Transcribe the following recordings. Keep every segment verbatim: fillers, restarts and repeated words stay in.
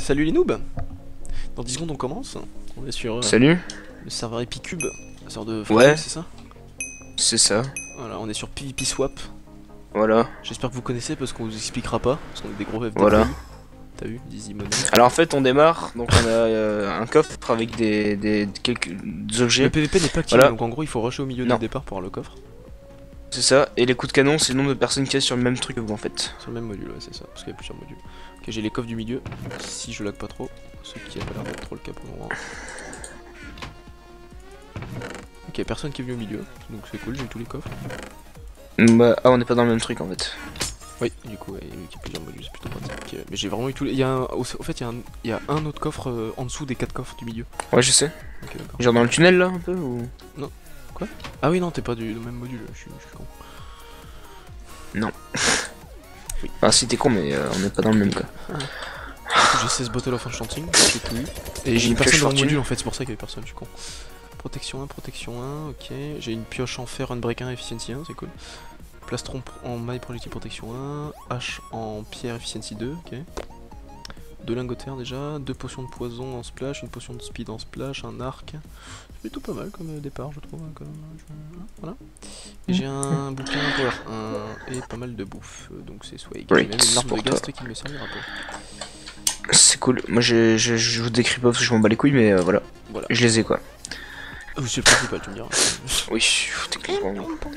Salut les noobs. Dans dix secondes on commence. On est sur euh, Salut. le serveur Epicube, la sorte de Ouais. c'est ça? C'est ça. Voilà, on est sur PvPswap. Voilà. J'espère que vous connaissez parce qu'on vous expliquera pas, parce qu'on est des gros F D. Voilà. T'as vu, Dizzy Money. Alors en fait on démarre, donc on a euh, un coffre avec des, des, des- quelques Le objets. P V P n'est pas activé, Voilà. donc en gros il faut rusher au milieu Non. du départ pour avoir le coffre. C'est ça. Et les coups de canon c'est le nombre de personnes qui est sur le même truc que vous en fait. Sur le même module, ouais, c'est ça, parce qu'il y a plusieurs modules. Ok, j'ai les coffres du milieu, si je lag pas trop, ce qui a pas l'air d'être trop le cas pour le moment. Ok, personne qui est venu au milieu, donc c'est cool, j'ai eu tous les coffres. Bah, ah on n'est pas dans le même truc en fait. Oui, du coup, ouais, il y a plusieurs modules, c'est plutôt pratique. Ok, mais j'ai vraiment eu tous les. Il y a un... Au fait, il y, a un... il y a un autre coffre euh, en dessous des quatre coffres du milieu. Ouais je sais. Ok, d'accord. Genre dans le tunnel là un peu ou... Ah oui, non, t'es pas du, du même module, je suis, je suis con. Ah si t'es con mais euh, on n'est pas dans le même cas. Du coup, j'ai seize bottles of enchanting, j'ai tout eu. Et J'ai j'ai une une personne pioche dans le fortune. module en fait, c'est pour ça qu'il y avait personne, je suis con. Protection un, protection un, ok. J'ai une pioche en fer, unbreak un, efficiency un, c'est cool. Plastron en maille, projectile protection un. Hache en pierre, efficiency deux, ok. Deux lingots de fer déjà, deux potions de poison en splash, une potion de speed en splash, un arc. C'est plutôt pas mal comme euh, départ, je trouve. hein, Comme, euh, je- Voilà. Et j'ai un bouquin power un et pas mal de bouffe, euh, donc c'est swag. J'ai Great, même une larme pour de toi. gast qui me servira pas. C'est cool. Moi je, je, je vous décris pas parce que je m'en bats les couilles mais euh, voilà. Voilà. Je les ai quoi. Ah oui, c'est le principal, tu me diras. Oui, techniquement.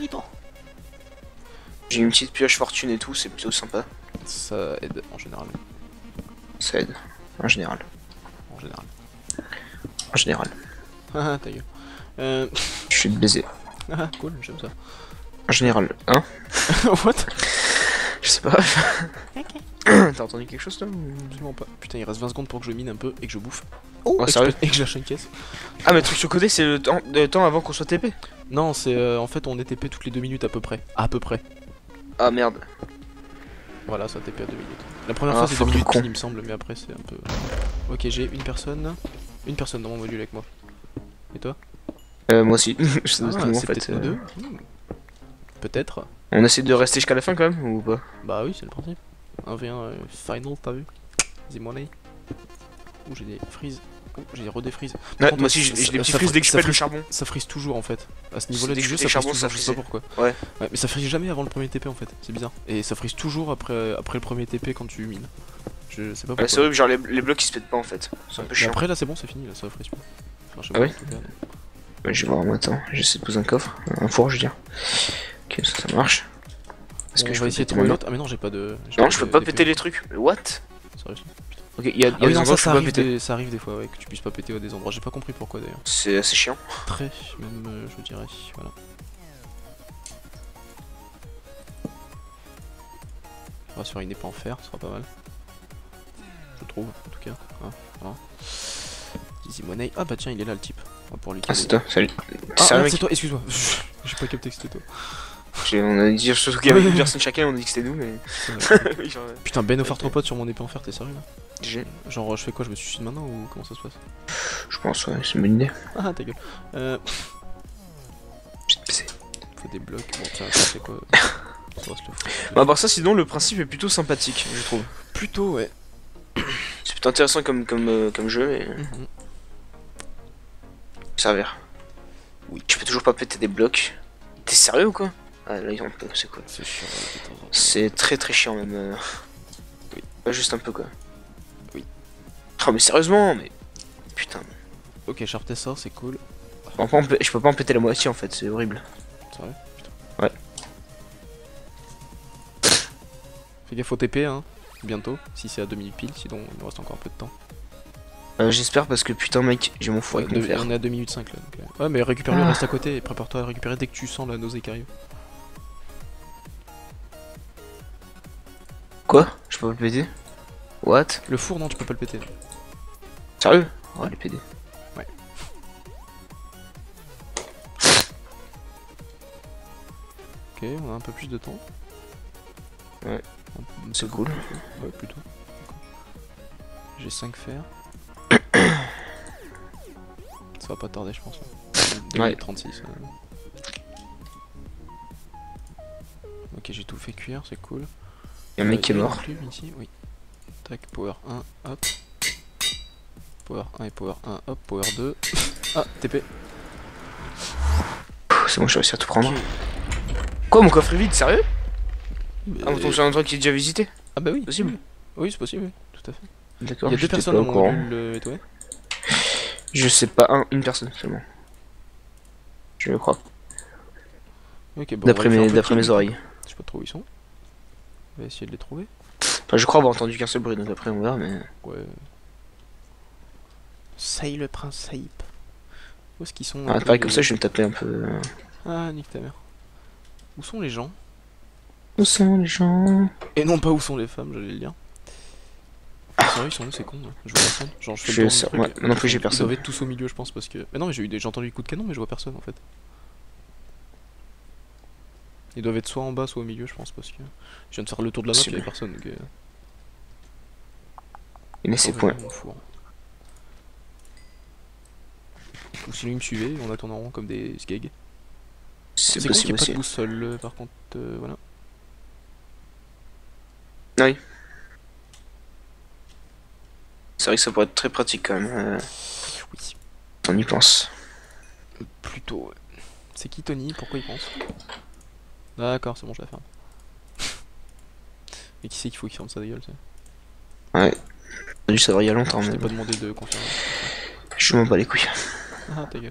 J'ai une petite pioche fortune et tout, c'est plutôt sympa. Ça aide en général. Ça aide. En général. En général. En général. Ah ta gueule. Euh... Je suis baisé. Ah cool, j'aime ça. En général. Hein? What? Je sais pas. T'as entendu quelque chose toi ou- Absolument pas. Putain, il reste vingt secondes pour que je mine un peu et que je bouffe. Oh, et, que sérieux je, et que je lâche une caisse. Ah mais le truc sur le côté c'est le temps, le temps avant qu'on soit T P. Non, c'est euh, en fait on est T P toutes les deux minutes à peu près. À peu près. Ah merde. Voilà, ça T P à deux minutes. La première Ah, fois c'est deux fuck, minutes con. pile, il me semble, mais après c'est un peu. Ok, j'ai une personne. Une personne dans mon module avec moi. Et toi? Euh, moi aussi. Je sais Ah, pas comment, en c'est fait. peut-être nous euh, deux. Hmm. Peut-être. On essaie de rester jusqu'à la fin quand même ou pas? Bah oui, c'est le principe. un v un euh, final, t'as vu? The money. Ouh, j'ai des freezes. Ouh, j'ai des redéfreezes. Par Ouais, contre, moi aussi ça- j'ai j'ai des ça- petits ça frises fri- dès que je ça pète le frise- charbon. Ça frise toujours en fait. À ce niveau-là Dès du que jeu, je ça fais frise charbon, toujours, ça je sais pas frise. pourquoi. Ouais. Ouais, mais ça frise jamais avant le premier T P en fait, c'est bizarre. Et ça frise toujours après, après le premier T P quand tu mines. Je sais pas Ouais, pourquoi. c'est horrible, genre les, les blocs ils se pètent pas en fait. C'est un peu Mais chiant. après là c'est bon, c'est fini, là ça frise plus. Enfin, je sais Ah pas, ouais en tout cas, non. Ouais, je vais voir, moi, attends, j'essaie de poser un coffre, un four je veux dire. Ok, ça, ça marche. Est-ce Bon, que on je va peux essayer de péter trouver maintenant? l'autre. Ah mais non, j'ai pas de. j'ai Non, je peux de- pas d'épée. péter les trucs. Mais what? Sérieux. Ok, il y a, il y a Ah oui, des non, endroits ça, où ça je peux pas arrive, péter. des... ça arrive des fois, ouais, que tu puisses pas péter à des endroits. J'ai pas compris pourquoi d'ailleurs. C'est assez chiant. Très, même, euh, je dirais. Voilà. On va sur une épée en fer, ce sera pas mal. Je trouve, en tout cas. Hein, voilà. Easy money. Ah bah tiens, il est là le type. On va pouvoir lui Ah, caler. c'est toi, salut. Ah, Sérieux, merde, mec? c'est toi, excuse-moi. J'ai pas capté que c'était toi. J'ai- On a dit surtout qu'il y avait une personne chacun, on a dit que c'était nous, mais. Oui, genre, euh, Putain, Ben offert trois potes sur mon épée en fer, t'es sérieux là? j'ai- Genre, je fais quoi? Je me suicide maintenant ou comment ça se passe? Je pense, ouais, c'est une bonne idée. Ah, ta gueule. Euh, Petite P C. faut des blocs. Bon, tiens, ça c'est quoi? Ça reste le fou. Bah, à part ça, sinon, le principe est plutôt sympathique, je trouve. Plutôt, ouais. C'est plutôt intéressant comme, comme, euh, comme jeu, et. Mhm. Servir. Oui. Je peux toujours pas péter des blocs. T'es sérieux ou quoi? Ah, là, ils ont peu, c'est quoi? C'est chiant, ouais, de temps en temps. C'est très très chiant, même. euh. Oui. Pas juste un peu, quoi. Oui. Oh, mais sérieusement, mais. Putain. Ok, Sharp Tessor, c'est cool. Je peux pas en pé- je peux pas en péter la moitié, en fait, c'est horrible. Sérieux? Putain. Ouais. Fais gaffe au T P, hein. Bientôt, si c'est à deux minutes pile, sinon il nous reste encore un peu de temps. Euh, J'espère parce que putain, mec, j'ai mon four Ouais, avec mon deux- fer. on est à deux minutes cinq là. Donc, euh, ouais, mais récupère-le, Ah. reste à côté et prépare-toi à le récupérer dès que tu sens la nausée qui arrive. Quoi? Je peux pas le péter? What? Le four, non, tu peux pas le péter. Sérieux? Ouais, les P D. Ouais. Ok, on a un peu plus de temps. Ouais. Un C'est peu cool. plus, ouais, plutôt. J'ai cinq fers. Ça va pas tarder, je pense. deux minutes trente-six. euh. Ok, j'ai tout fait cuire, c'est cool. Y'a un mec Euh, qui est y a une mort. plume ici, oui. Tac, power un, hop. Power un et power un, hop, power deux. Ah, T P. C'est bon, j'ai réussi à tout prendre. Okay. Quoi, mon coffre est vide, sérieux? Mais... Ah, on tombe sur un endroit qui est déjà visité? Ah bah oui. Possible. Oui, c'est possible, oui, tout à fait. D'accord. Il y a deux personnes dans mon module euh, étoilé. Je sais pas, un, une personne seulement. Je le crois. Okay, bon, d'après mes, d'après mes oreilles. Je sais pas trop où ils sont. On va essayer de les trouver. Enfin, je crois avoir entendu qu'un seul bruit, donc après on verra, mais... Ouais. Saï le prince Saïp. Où est-ce qu'ils sont? Ah, pareil, comme ça, je vais me taper un peu... Ah, nique ta mère. Où sont les gens? Où sont les gens? Et non pas où sont les femmes, j'allais le dire. Ah, sérieux, ils sont où, c'est con, là. Je vois personne. Genre, je fais je le sais, truc. ouais, non plus j'ai personne. Ils doivent être tous au milieu, je pense, parce que... Mais non, mais j'ai eu des... j'ai entendu des coups de canon, mais je vois personne, en fait. Ils doivent être soit en bas, soit au milieu, je pense, parce que... Je viens de faire le tour de la map, il y avait personne, donc... Euh... Il met ses points. Ou sinon ils me suivaient, on attend en rond comme des sgags. C'est con possible qu'il n'y ait aussi. pas de boussole, euh, par contre, euh, voilà. Oui. C'est vrai que ça pourrait être très pratique quand même. Euh... Oui. On y pense. Plutôt, ouais. C'est qui Tony? Pourquoi il pense? D'accord, c'est bon, je la ferme. Et qui c'est qu'il faut qu'il ferme sa gueule, ça? Ouais. Ça a dû savoir il y a longtemps. Je mais... t'ai pas demandé de confirmer. Je m'en bats les couilles. Ah, ta gueule.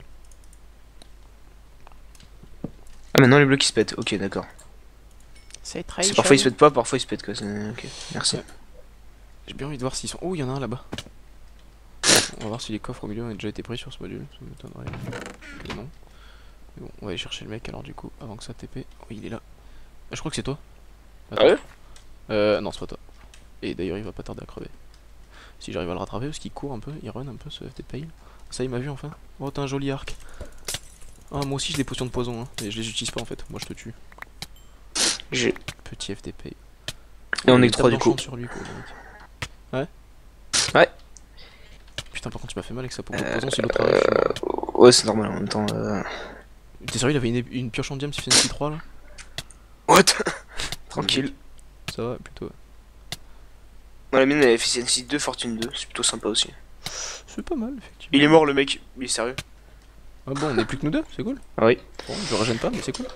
Ah, maintenant les bleus qui se pètent. Ok, d'accord. C'est très parfois ils se pètent pas, parfois ils se pètent quoi. Ok, merci. Ouais. J'ai bien envie de voir s'ils sont... Oh, il y en a un là-bas. On va voir si les coffres au milieu ont déjà été pris sur ce module. Ça m'étonnerait que non. Mais bon, on va aller chercher le mec alors du coup, avant que ça T P. Oh, il est là. Ah, je crois que c'est toi. Ah ouais? Euh, non, c'est pas toi. Et d'ailleurs, il va pas tarder à crever. Si j'arrive à le rattraper, parce qu'il court un peu, il run un peu ce F T P. Ça, il m'a vu enfin. Oh, t'as un joli arc. Ah, moi aussi j'ai des potions de poison, hein. Et je les utilise pas en fait. Moi je te tue. J'ai. Petit F T P. Et on est que trois du coup. Sur lui, quoi, ouais. Ouais. Putain, par contre, il m'a fait mal avec sa potion de euh, poison. Si l'autre euh, arrive. Ouais, c'est normal en même temps. Euh... T'es sérieux, il avait une, une pioche en diam, il fait une trois là? What? Tranquille. Ça va plutôt. Moi, la mienne elle a efficiency deux, fortune deux, c'est plutôt sympa aussi. C'est pas mal, effectivement. Il est mort le mec, il est sérieux. Ah bon, on est plus que nous deux, c'est cool. Ah oui. Bon, je régène pas, mais c'est cool.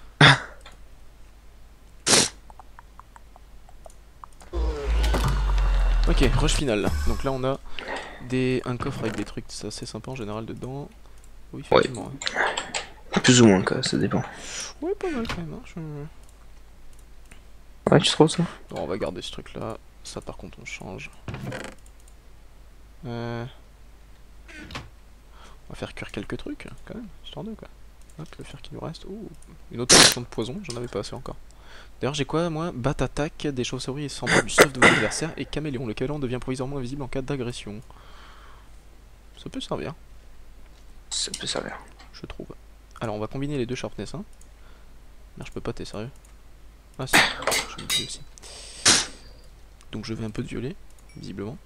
Ok, rush final là. Donc là on a des... un coffre avec des trucs assez sympa en général dedans. Oui, effectivement. Ouais. Ouais. Plus ou moins quoi, ça dépend. Ouais, pas mal quand même. Hein. Je... Ouais, tu trouves ça? Bon, on va garder ce truc là. Ça par contre on change. Euh... On va faire cuire quelques trucs quand même, histoire de quoi. Hop, le fer qui nous reste. Ouh, une autre potion de poison, j'en avais pas assez encore. D'ailleurs j'ai quoi moi? Bat attaque, des chauves-souris et semblable du stuff de vos adversaires et caméléon. Le caméléon devient provisoirement invisible en cas d'agression. Ça peut servir. Ça peut servir. Je trouve. Alors on va combiner les deux sharpness hein. Merde, je peux pas, t'es sérieux? Ah si, je me dis aussi. Donc je vais un peu de violet, visiblement.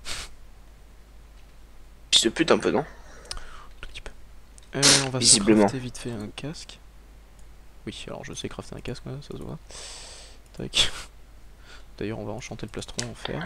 Fils de pute un peu non? Tout petit peu. Euh, on va visiblement. crafter vite fait un casque. Oui, alors je sais crafter un casque, là, ça se voit. Tac. D'ailleurs on va enchanter le plastron en fer.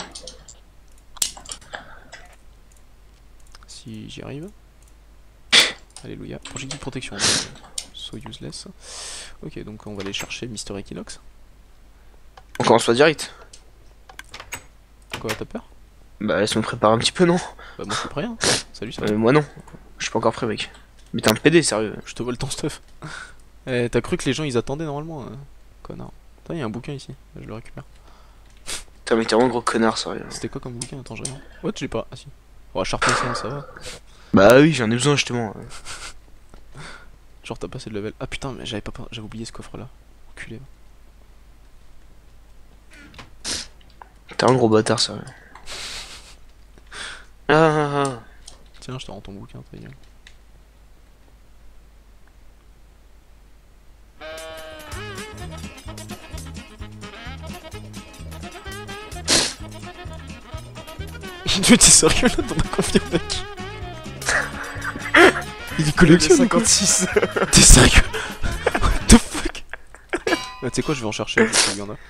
Si j'y arrive. Alléluia. Projectile de protection. So useless. Ok, donc on va aller chercher Mister Equinox. On commence pas direct. Quoi, t'as peur? Bah laisse me préparer un petit peu non? Bah moi je suis prêt hein. Salut ça. Euh, moi non. Je suis pas encore prêt mec. Mais t'es un P D sérieux. Je te vole ton stuff. Eh, t'as cru que les gens ils attendaient normalement hein. Connard. Attends, y'a un bouquin ici. Je le récupère. Putain mais t'es vraiment gros connard sérieux. C'était quoi comme bouquin? Attends, j'ai rien. Ouais, tu l'ai pas. Ah si. Oh, Sharpness, ça va. Bah oui, j'en ai besoin justement. Genre t'as passé de level. Ah putain, mais j'avais pas j'avais oublié ce coffre là. Enculé. T'es un gros bâtard sérieux. Ah, ah, ah. Tiens, je te rends ton bouquin, ta gueule. Tu t'es sérieux là? T'en as combien mec? Il est collectionne cinquante-six. T'es sérieux? What the fuck? Bah tu sais quoi, je vais en chercher, je sais qu'il y en a.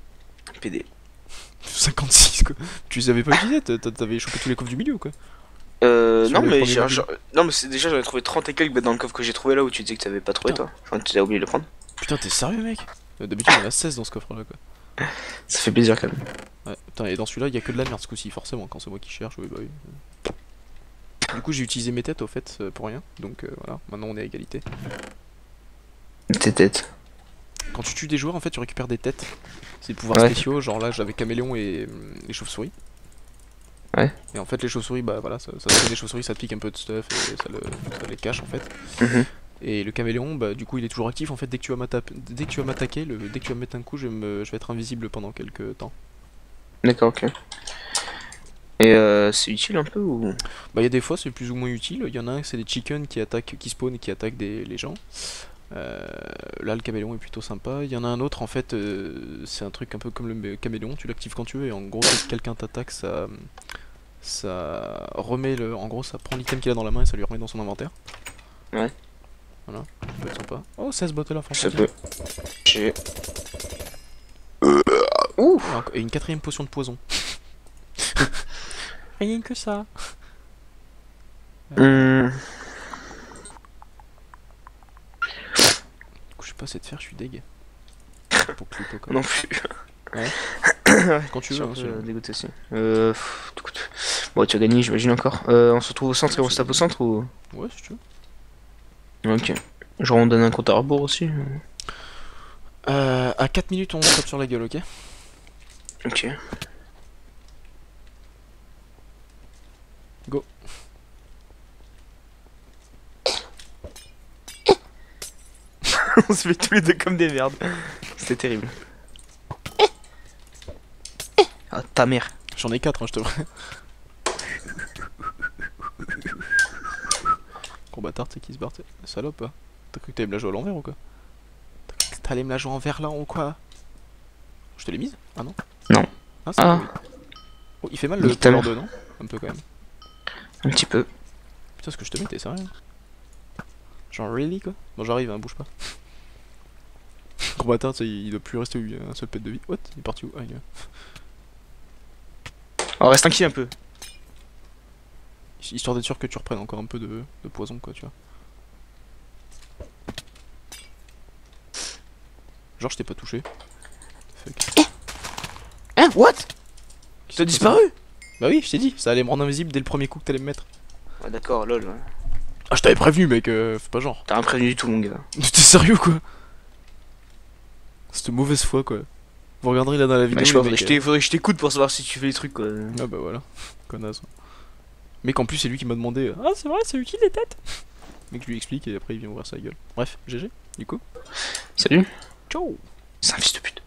P D. cinquante-six quoi. Tu les avais pas utilisés? T'avais chopé tous les coffres du milieu ou quoi? Euh, Sur non le mais, premier j'ai- mobile. genre- non mais c'est déjà j'en ai trouvé trente et quelques bah, dans le coffre que j'ai trouvé là où tu disais que t'avais pas trouvé Putain. toi. Enfin tu as oublié de le prendre. Putain, t'es sérieux, mec? Euh, D'habitude, il y en a seize dans ce coffre là, quoi. Ça fait plaisir quand même. Ouais, putain, et dans celui-là, il y a que de la merde ce coup-ci, forcément, quand c'est moi qui cherche, oui, bah oui. Du coup, j'ai utilisé mes têtes au fait euh, pour rien, donc euh, voilà, maintenant on est à égalité. Tes têtes. Quand tu tues des joueurs, en fait, tu récupères des têtes. C'est des pouvoirs Ouais. spéciaux, genre là, j'avais caméléon et hum, les chauves-souris. Ouais. Et en fait, les chauves-souris, bah voilà, ça, ça te donne des chauves-souris, ça te pique un peu de stuff et ça, le, ça les cache en fait. Mhm. Et le caméléon, bah du coup, il est toujours actif en fait. Dès que tu vas m'atta- dès que tu vas m'attaquer, le... dès que tu vas me mettre un coup, je vais, me... je vais être invisible pendant quelques temps. D'accord, ok. Et euh, c'est utile un peu ou... Bah il y a des fois c'est plus ou moins utile, il y en a un c'est des chickens qui attaquent, qui spawnent et qui attaquent des, les gens. Euh, là le caméléon est plutôt sympa, il y en a un autre en fait, euh, c'est un truc un peu comme le caméléon, tu l'actives quand tu veux et en gros dès que quelqu'un t'attaque ça, ça remet le, en gros ça prend l'item qu'il a dans la main et ça lui remet dans son inventaire. Ouais. Voilà, ça peut être sympa. Oh seize bottes là Ça franchement. peut. J'ai... Ouh. Et une quatrième potion de poison. Rien que ça. Hum... Du coup je sais pas c'est de faire, je suis deg. Pour Cluto quoi. Non plus. Ouais. Quand tu Je suis veux, un hein, peu sinon. dégoûté aussi. Euh... pff, écoute. Bon tu as gagné j'imagine encore. Euh, on se retrouve au centre et on se tape au centre ou... Ouais si tu veux. Ok. Genre on donne un compte à rebours aussi. Euh, à quatre minutes on tape sur la gueule, ok? Ok. Go. On se fait tous les deux comme des merdes. C'était terrible. Ah ta mère. J'en ai quatre, hein, je te vrai. Gros bâtard, tu sais qui se barre, t'es salope, hein. T'as cru que t'allais me la jouer à l'envers ou quoi? T'as cru que t'allais me la jouer en vert là ou quoi? Je te l'ai mise? Ah non? Non. Ah, c'est Ah. oui. Oh, il fait mal le Nique ta Power mère. deux, non? Un peu quand même. Un petit peu. Putain, ce que je te mets, t'es sérieux? Genre, really quoi? Bon, j'arrive, hein, bouge pas. Gros bâtard, tu sais, il doit plus rester un seul pet de vie. What? Il est parti où? Ah, il est là. Oh reste inquiet un peu. Histoire d'être sûr que tu reprennes encore un peu de, de poison, quoi, tu vois. Genre, je t'ai pas touché. Fuck. Hein what? Qui T'as s'est disparu? passé? Bah oui, je t'ai dit, ça allait me rendre invisible dès le premier coup que t'allais me mettre. Ah d'accord lol. Ouais. Ah, je t'avais prévenu, mec, euh, fais pas genre. T'as rien prévenu du tout mon gars. T'es sérieux, quoi? C'était mauvaise foi, quoi. Vous regarderez là dans la vidéo. Bah, je sais pas, les faudrait mecs, que je t'ai- faudrait que je t'écoute pour savoir si tu fais les trucs quoi. euh, Ah bah voilà, connasse. Mec, en plus, c'est lui qui m'a demandé. euh, Ah, c'est vrai, c'est utile les têtes. Mec, je lui explique et après il vient ouvrir sa gueule. Bref, G G, du coup. Salut. Ciao. C'est un fils de pute.